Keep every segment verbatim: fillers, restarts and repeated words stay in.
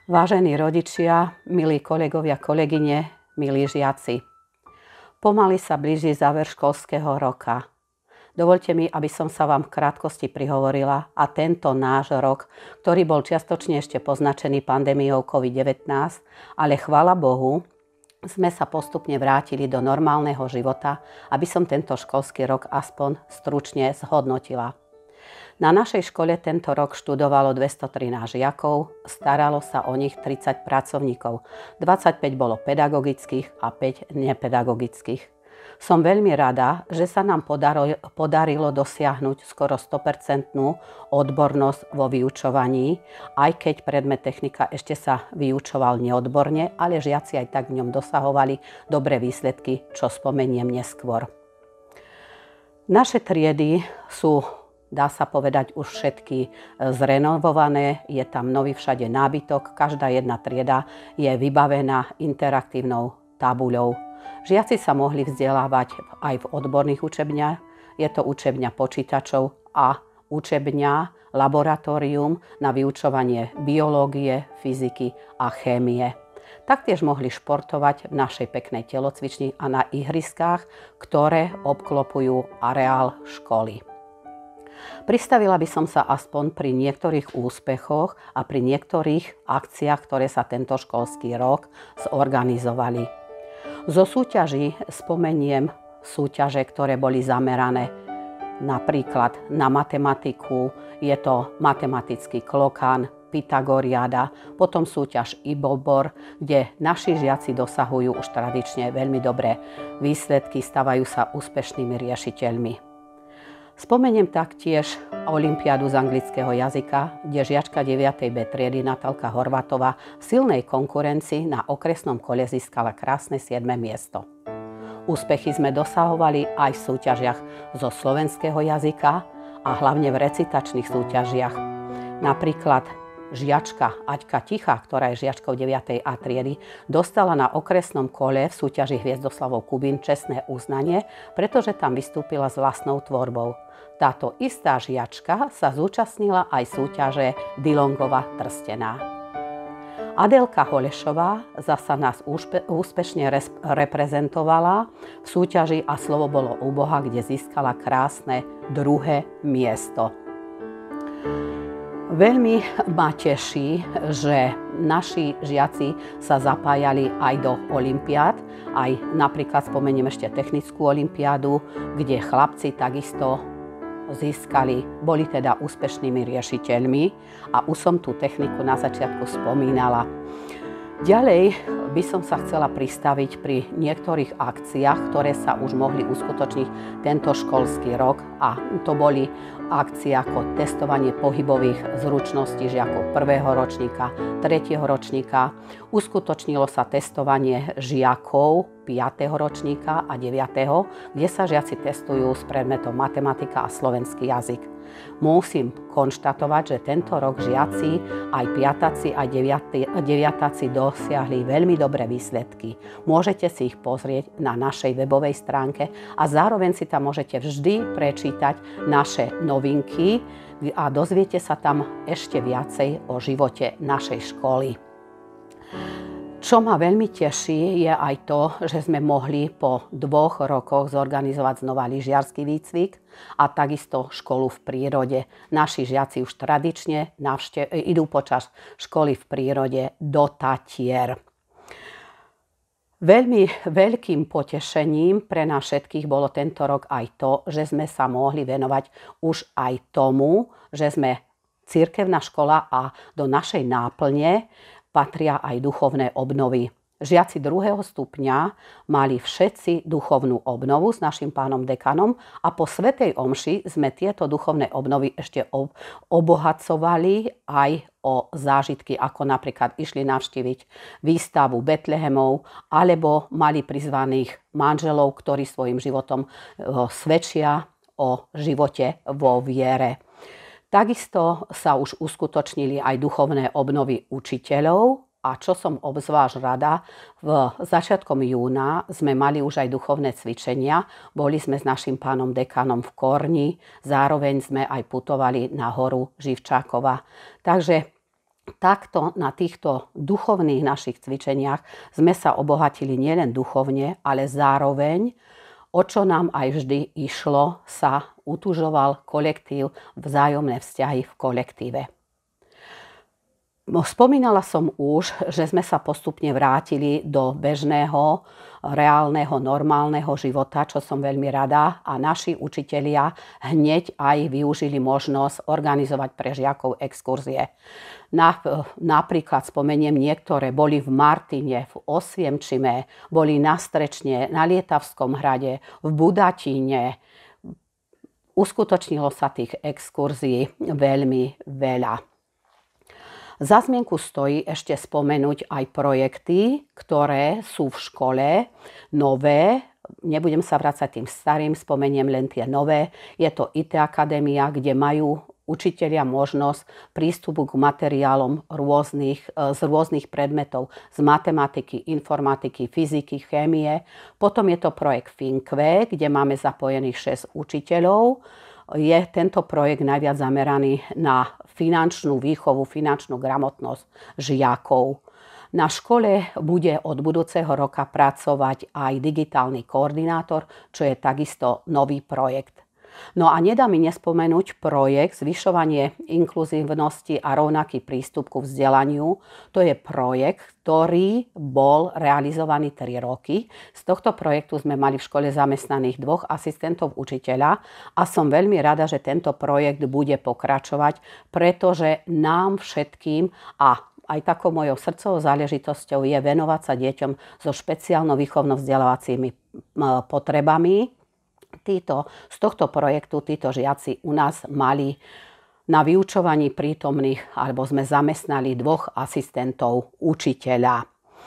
Vážení rodičia, milí kolegovia, kolegyne, milí žiaci. Pomaly sa blíži záver školského roka. Dovoľte mi, aby som sa vám v krátkosti prihovorila a tento náš rok, ktorý bol čiastočne ešte poznačený pandémiou covid devätnásť, ale chvála Bohu, sme sa postupne vrátili do normálneho života, aby som tento školský rok aspoň stručne zhodnotila. Na našej škole tento rok študovalo dvestotrinásť žiakov, staralo sa o nich tridsať pracovníkov, dvadsaťpäť bolo pedagogických a päť nepedagogických. Som veľmi rada, že sa nám podarilo, podarilo dosiahnuť skoro sto percent odbornosť vo vyučovaní, aj keď predmet technika ešte sa vyučoval neodborne, ale žiaci aj tak v ňom dosahovali dobré výsledky, čo spomeniem neskôr. Naše triedy sú, dá sa povedať, už všetky zrenovované, je tam nový všade nábytok, každá jedna trieda je vybavená interaktívnou tabuľou. Žiaci sa mohli vzdelávať aj v odborných učebniach, je to učebňa počítačov a učebňa laboratórium na vyučovanie biológie, fyziky a chémie. Taktiež mohli športovať v našej peknej telocvični a na ihriskách, ktoré obklopujú areál školy. Pristavila by som sa aspoň pri niektorých úspechoch a pri niektorých akciách, ktoré sa tento školský rok zorganizovali. Zo súťaží spomeniem súťaže, ktoré boli zamerané napríklad na matematiku, je to matematický klokan, Pythagoriáda, potom súťaž Ibobor, kde naši žiaci dosahujú už tradične veľmi dobré výsledky, stavajú sa úspešnými riešiteľmi. Spomeniem taktiež olympiádu z anglického jazyka, kde žiačka deviatej bé triedy Natálka Horvátová v silnej konkurencii na okresnom kole získala krásne siedme miesto. Úspechy sme dosahovali aj v súťažiach zo slovenského jazyka a hlavne v recitačných súťažiach. Napríklad žiačka Aťka Tichá, ktorá je žiačkou deviatej á triedy, dostala na okresnom kole v súťaži Hviezdoslavov Kubín čestné uznanie, pretože tam vystúpila s vlastnou tvorbou. Táto istá žiačka sa zúčastnila aj súťaže Dilongova Trstená. Adelka Holešová zasa nás úspe- úspešne res- reprezentovala v súťaži A slovo bolo u Boha, kde získala krásne druhé miesto. Veľmi ma teší, že naši žiaci sa zapájali aj do olympiád, aj napríklad spomeniem ešte technickú olympiádu, kde chlapci takisto získali, boli teda úspešnými riešiteľmi a už som tú techniku na začiatku spomínala. Ďalej by som sa chcela pristaviť pri niektorých akciách, ktoré sa už mohli uskutočniť tento školský rok a to boli akcie ako testovanie pohybových zručností žiakov prvého ročníka, tretieho ročníka. Uskutočnilo sa testovanie žiakov piateho ročníka a deviateho kde sa žiaci testujú s predmetom matematika a slovenský jazyk. Musím konštatovať, že tento rok žiaci, aj piatáci, aj deviatáci dosiahli veľmi dobré výsledky. Môžete si ich pozrieť na našej webovej stránke a zároveň si tam môžete vždy prečítať naše novinky a dozviete sa tam ešte viacej o živote našej školy. Čo ma veľmi teší je aj to, že sme mohli po dvoch rokoch zorganizovať znova lyžiarsky výcvik a takisto školu v prírode. Naši žiaci už tradične navšte- idú počas školy v prírode do Tatier. Veľmi veľkým potešením pre nás všetkých bolo tento rok aj to, že sme sa mohli venovať už aj tomu, že sme cirkevná škola a do našej náplne patria aj duchovné obnovy. Žiaci druhého stupňa mali všetci duchovnú obnovu s našim pánom dekanom a po svätej omši sme tieto duchovné obnovy ešte obohacovali aj o zážitky, ako napríklad išli navštíviť výstavu Betlehemov alebo mali prizvaných manželov, ktorí svojim životom svedčia o živote vo viere. Takisto sa už uskutočnili aj duchovné obnovy učiteľov a čo som obzvlášť rada, v začiatkom júna sme mali už aj duchovné cvičenia. Boli sme s našim pánom dekanom v Korni, zároveň sme aj putovali na horu Živčákova. Takže takto na týchto duchovných našich cvičeniach sme sa obohatili nielen duchovne, ale zároveň, o čo nám aj vždy išlo, sa utužoval kolektív, vzájomné vzťahy v kolektíve. Spomínala som už, že sme sa postupne vrátili do bežného, reálneho, normálneho života, čo som veľmi rada, a naši učitelia hneď aj využili možnosť organizovať pre žiakov exkurzie. Na, napríklad spomeniem niektoré, boli v Martine, v Osvienčime, boli na Strečne, na Lietavskom hrade, v Budatíne. Uskutočnilo sa tých exkurzií veľmi veľa. Za zmienku stojí ešte spomenúť aj projekty, ktoré sú v škole nové. Nebudem sa vrácať tým starým, spomeniem len tie nové. Je to í té Akadémia, kde majú učitelia možnosť prístupu k materiálom rôznych, z rôznych predmetov, z matematiky, informatiky, fyziky, chémie. Potom je to projekt Finkve, kde máme zapojených šesť učiteľov. Je tento projekt najviac zameraný na finančnú výchovu, finančnú gramotnosť žiakov. Na škole bude od budúceho roka pracovať aj digitálny koordinátor, čo je takisto nový projekt. No a nedá mi nespomenúť projekt Zvyšovanie inkluzívnosti a rovnaký prístup ku vzdelaniu. To je projekt, ktorý bol realizovaný tri roky. Z tohto projektu sme mali v škole zamestnaných dvoch asistentov učiteľa a som veľmi rada, že tento projekt bude pokračovať, pretože nám všetkým a aj takou mojou srdcovou záležitosťou je venovať sa deťom so špeciálno-výchovno-vzdelávacími potrebami. Títo, z tohto projektu títo žiaci u nás mali na vyučovaní prítomných, alebo sme zamestnali dvoch asistentov učiteľa.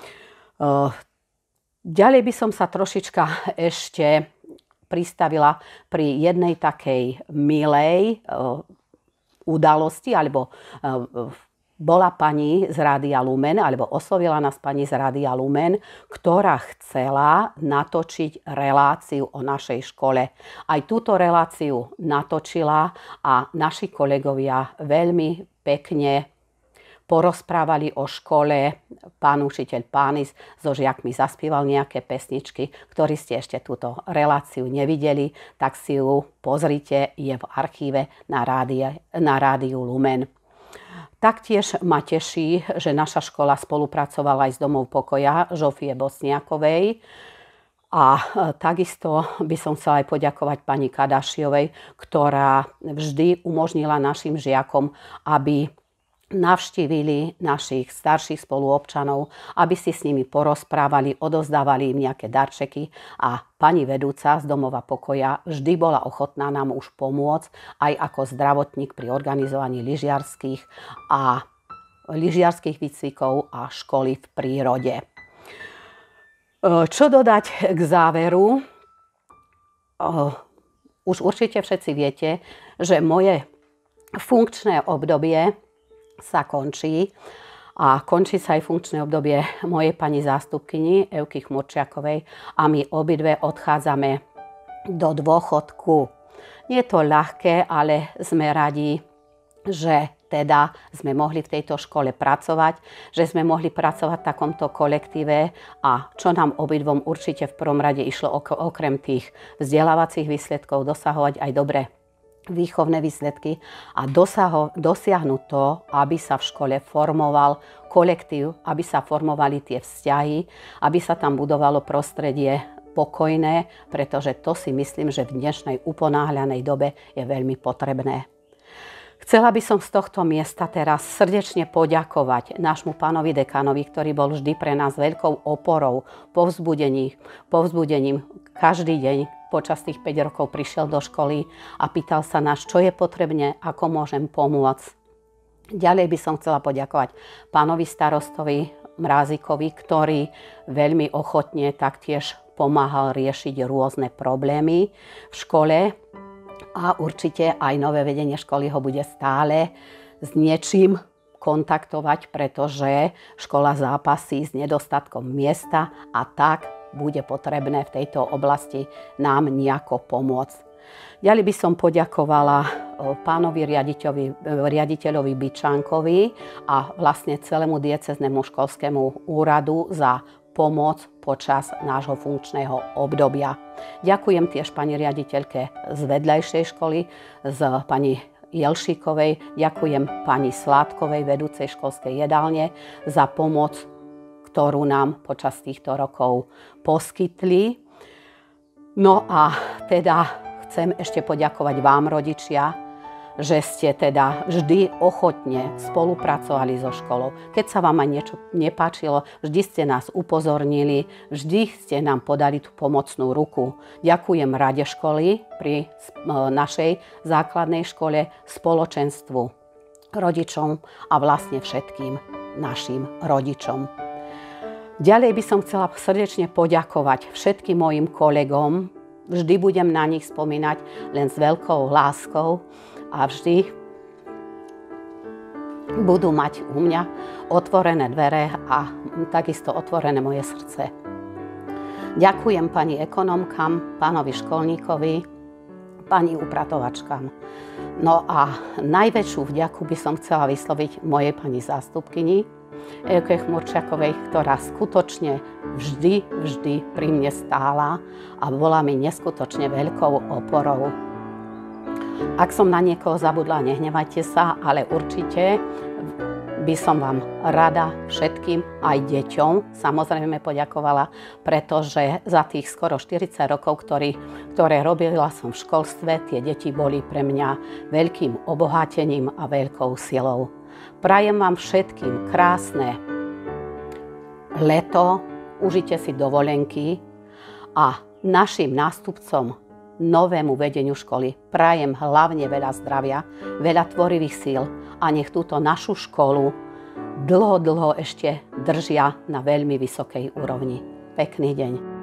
Ďalej by som sa trošička ešte pristavila pri jednej takej milej udalosti, alebo bola pani z Rádia Lumen, alebo oslovila nás pani z Rádia Lumen, ktorá chcela natočiť reláciu o našej škole. Aj túto reláciu natočila a naši kolegovia veľmi pekne porozprávali o škole. Pán učiteľ Pánis so žiakmi zaspieval nejaké pesničky, ktorí ste ešte túto reláciu nevideli, tak si ju pozrite, je v archíve na, rádi, na Rádiu Lumen. Taktiež ma teší, že naša škola spolupracovala aj s Domom pokoja Žofie Bosniakovej. A takisto by som chcela aj poďakovať pani Kadašiovej, ktorá vždy umožnila našim žiakom, aby navštívili našich starších spoluobčanov, aby si s nimi porozprávali, odovzdávali im nejaké darčeky, a pani vedúca z Domova pokoja vždy bola ochotná nám už pomôcť aj ako zdravotník pri organizovaní lyžiarskych a lyžiarskych výcvikov a školy v prírode. Čo dodať k záveru? Už určite všetci viete, že moje funkčné obdobie sa končí a končí sa aj funkčné obdobie mojej pani zástupkyni Evky Chmurčiakovej a my obidve odchádzame do dôchodku. Nie je to ľahké, ale sme radi, že teda sme mohli v tejto škole pracovať, že sme mohli pracovať v takomto kolektíve, a čo nám obidvom určite v prvom rade išlo okrem tých vzdelávacích výsledkov dosahovať aj dobre výchovné výsledky a dosaho, dosiahnuť to, aby sa v škole formoval kolektív, aby sa formovali tie vzťahy, aby sa tam budovalo prostredie pokojné, pretože to si myslím, že v dnešnej uponáhľanej dobe je veľmi potrebné. Chcela by som z tohto miesta teraz srdečne poďakovať nášmu pánovi dekánovi, ktorý bol vždy pre nás veľkou oporou, povzbudením, povzbudením každý deň. Počas tých päť rokov prišiel do školy a pýtal sa nás, čo je potrebné, ako môžem pomôcť. Ďalej by som chcela poďakovať pánovi starostovi Mrázikovi, ktorý veľmi ochotne taktiež pomáhal riešiť rôzne problémy v škole, a určite aj nové vedenie školy ho bude stále s niečím kontaktovať, pretože škola zápasí s nedostatkom miesta a tak bude potrebné v tejto oblasti nám nejako pomôcť. Ďalej by som poďakovala pánovi riaditeľovi, riaditeľovi Byčánkovi a vlastne celému diecéznemu školskému úradu za pomoc počas nášho funkčného obdobia. Ďakujem tiež pani riaditeľke z vedľajšej školy, z pani Jelšíkovej, ďakujem pani Sládkovej, vedúcej školskej jedálne, za pomoc, ktorú nám počas týchto rokov poskytli. No a teda chcem ešte poďakovať vám, rodičia, že ste teda vždy ochotne spolupracovali so školou. Keď sa vám aj niečo nepáčilo, vždy ste nás upozornili, vždy ste nám podali tú pomocnú ruku. Ďakujem rade školy pri našej základnej škole, spoločenstvu, rodičom a vlastne všetkým našim rodičom. Ďalej by som chcela srdečne poďakovať všetkým mojim kolegom. Vždy budem na nich spomínať len s veľkou láskou a vždy budú mať u mňa otvorené dvere a takisto otvorené moje srdce. Ďakujem pani ekonomkám, pánovi školníkovi, pani upratovačkám. No a najväčšiu vďaku by som chcela vysloviť mojej pani zástupkyni, Elke Chmurčiakovej, ktorá skutočne vždy, vždy pri mne stála a bola mi neskutočne veľkou oporou. Ak som na niekoho zabudla, nehnevajte sa, ale určite by som vám rada všetkým, aj deťom, samozrejme poďakovala, pretože za tých skoro štyridsať rokov, ktorý, ktoré robila som v školstve, tie deti boli pre mňa veľkým obohatením a veľkou silou. Prajem vám všetkým krásne leto, užite si dovolenky a našim nástupcom, novému vedeniu školy prajem hlavne veľa zdravia, veľa tvorivých síl a nech túto našu školu dlho, dlho ešte držia na veľmi vysokej úrovni. Pekný deň.